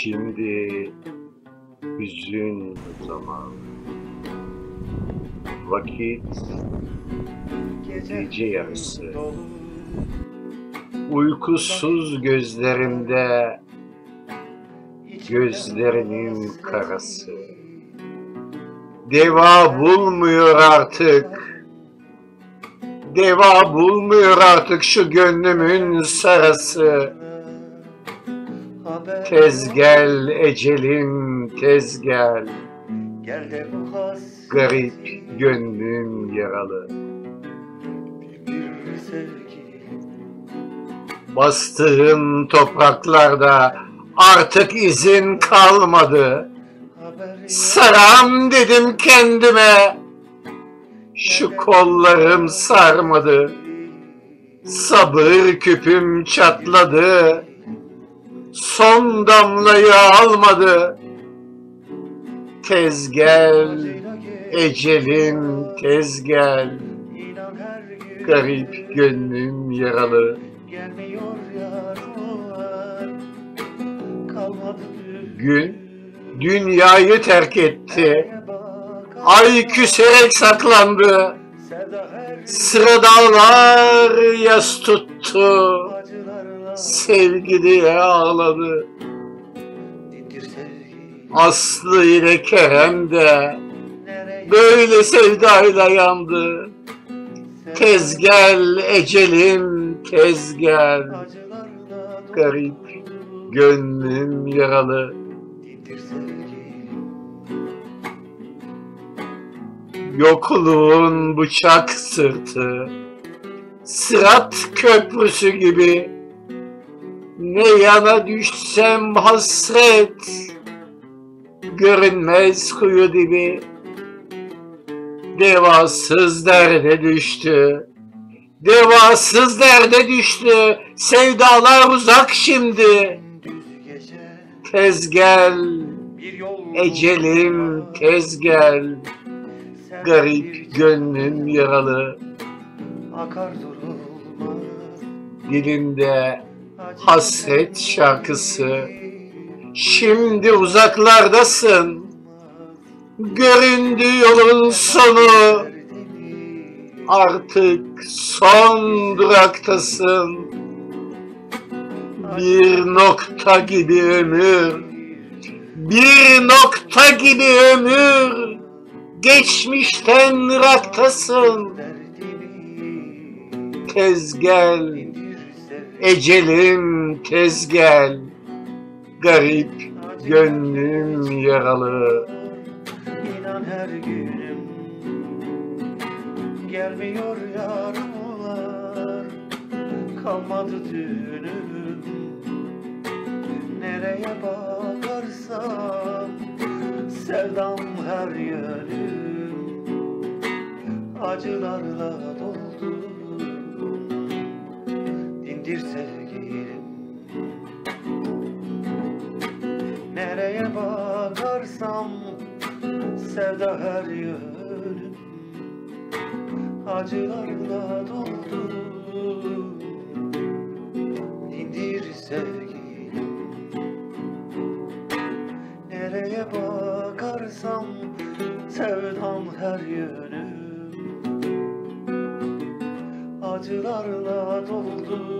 Şimdi hüzün zaman, vakit gece yarısı. Uykusuz gözlerimde gözlerinin karası. Deva bulmuyor artık, deva bulmuyor artık şu gönlümün sarası. Tez gel ecelim, tez gel, garip gönlüm yaralı. Bastığım topraklarda artık izin kalmadı. Saram dedim kendime, şu kollarım sarmadı. Sabır küpüm çatladı, son damlayı almadı. Tez gel, ecelim tez gel, garip gönlüm yaralı. Gün dünyayı terk etti, ay küserek saklandı. Sıra dağlar yas tuttu, sevgi diye ağladı. Aslı ile Kerem de böyle sevdayla yandı. Tez gel ecelim tez gel, garip gönlüm yaralı. Yokluğun bıçak sırtı, Sırat köprüsü gibi, ne yana düşsem hasret, görünmez kuyu dibi. Devasız derde düştü, devasız derde düştü, sevdalar uzak şimdi. Tez gel, ecelim tez gel, garip gönlüm yaralı. Dilimde hasret şarkısı, şimdi uzaklardasın. Göründü yolun sonu, artık son duraktasın. Bir nokta gibi ömür, bir nokta gibi ömür, geçmişten ıraktasın. Tez gel, ecelim tez gel, garip gönlüm yaralı. İnan her günüm gelmiyor yarınlar, kalmadı dünüm. Nereye bakarsam sevdam her yönüm acılarla doldu. Dindir sevgilim, nereye bakarsam sevda her yönüm acılarla doldu. İndir sevgilim, nereye bakarsam sevdam her yönüm acılarla doldu.